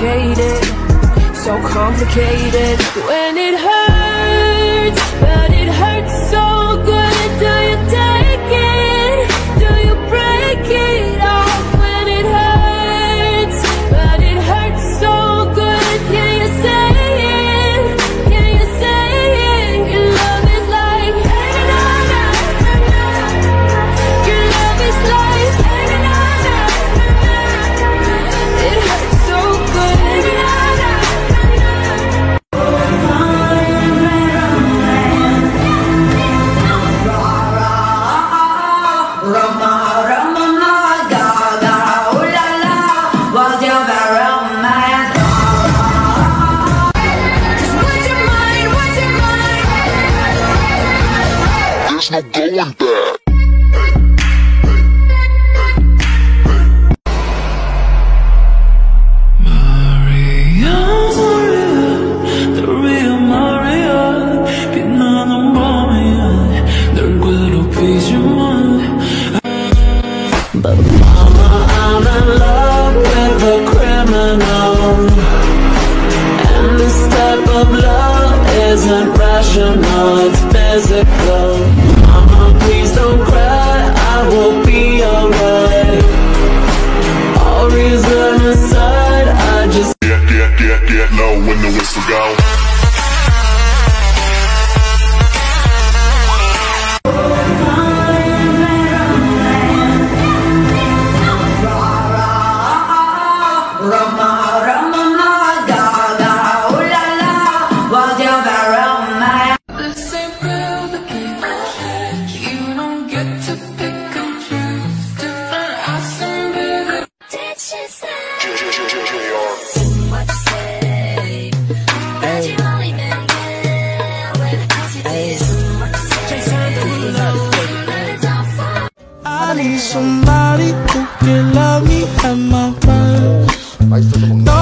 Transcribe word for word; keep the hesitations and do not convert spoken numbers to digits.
complicated, so complicated. When it hurts, but it hurts so good. Do you take it? Do you break it off? When it hurts, but it hurts so good. Can you say it? Can you say it? Your love is like your love is like it hurts so good. There's no going back. Maria, Maria, the real Maria. 빛나는 밤이야, 널 괴롭히지만. But mama, I'm in love with a criminal, and this type of love isn't rational, it's physical. Mama, please don't cry, I will be alright. All reason aside, I just Get, get, get, get low when the whistle go. I need somebody who can love me at my worst.